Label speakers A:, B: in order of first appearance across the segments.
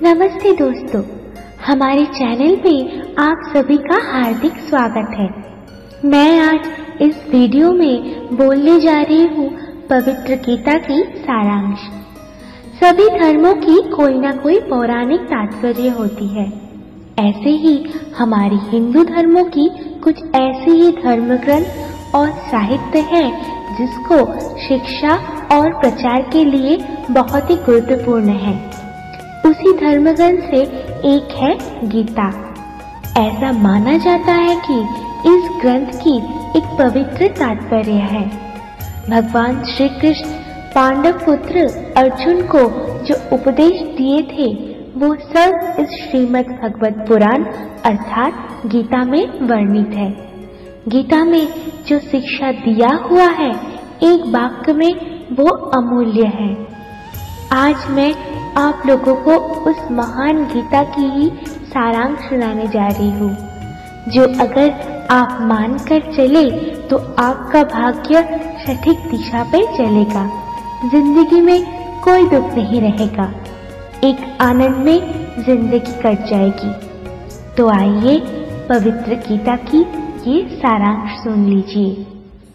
A: नमस्ते दोस्तों, हमारे चैनल में आप सभी का हार्दिक स्वागत है। मैं आज इस वीडियो में बोलने जा रही हूँ पवित्र गीता की सारांश। सभी धर्मों की कोई ना कोई पौराणिक तात्पर्य होती है। ऐसे ही हमारी हिंदू धर्मों की कुछ ऐसे ही धर्म ग्रंथ और साहित्य है जिसको शिक्षा और प्रचार के लिए बहुत ही गुरुत्वपूर्ण है। उसी धर्मग्रंथ से एक है गीता। ऐसा माना जाता है कि इस ग्रंथ की एक पवित्र तात्पर्य है। भगवान श्री कृष्ण पांडव पुत्र अर्जुन को जो उपदेश दिए थे वो सब इस श्रीमद् भगवत पुराण अर्थात गीता में वर्णित है। गीता में जो शिक्षा दिया हुआ है एक वाक्य में वो अमूल्य है। आज मैं आप लोगों को उस महान गीता की ही सारांश सुनाने जा रही हूँ, जो अगर आप मानकर चले तो आपका भाग्य सटीक दिशा पे चलेगा। जिंदगी में कोई दुख नहीं रहेगा, एक आनंद में जिंदगी कट जाएगी। तो आइए पवित्र गीता की ये सारांश सुन लीजिए।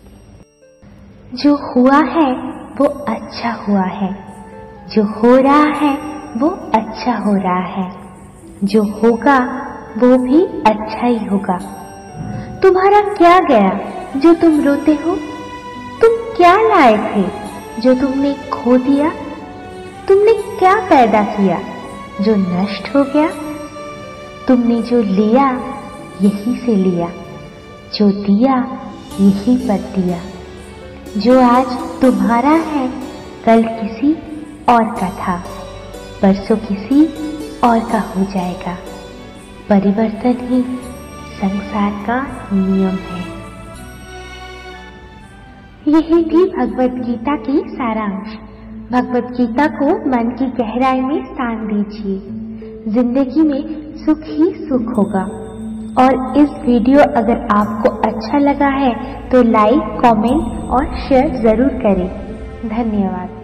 A: जो हुआ है वो अच्छा हुआ है, जो हो रहा है वो अच्छा हो रहा है, जो होगा वो भी अच्छा ही होगा। तुम्हारा क्या गया जो तुम रोते हो? तुम क्या लाए थे जो तुमने खो दिया? तुमने क्या पैदा किया जो नष्ट हो गया? तुमने जो लिया यही से लिया, जो दिया यही पर दिया। जो आज तुम्हारा है कल किसी और का था, परसों किसी और का हो जाएगा। परिवर्तन ही संसार का नियम है। यही थी भगवत गीता की सारांश। भगवत गीता को मन की गहराई में स्थान दीजिए। जिंदगी में सुख ही सुख होगा। और इस वीडियो अगर आपको अच्छा लगा है तो लाइक, कमेंट और शेयर जरूर करें। धन्यवाद।